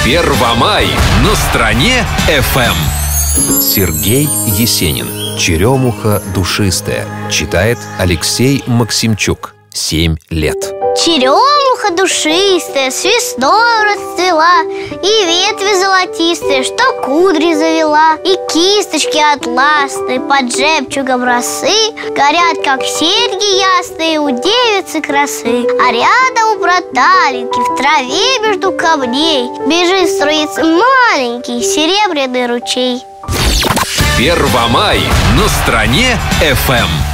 Первомай на стране ФМ. Сергей Есенин. «Черемуха душистая». Читает Алексей Максимчук. 7 лет. Черемуха душистая с весной расцвела, и ветви золотистые, что кудри завела, и кисточки атласные под жемчугом росы горят, как серьги ясные у девицы красы. А рядом у проталинки в траве между камней бежит струится маленький серебряный ручей. Первомай на стране ФМ.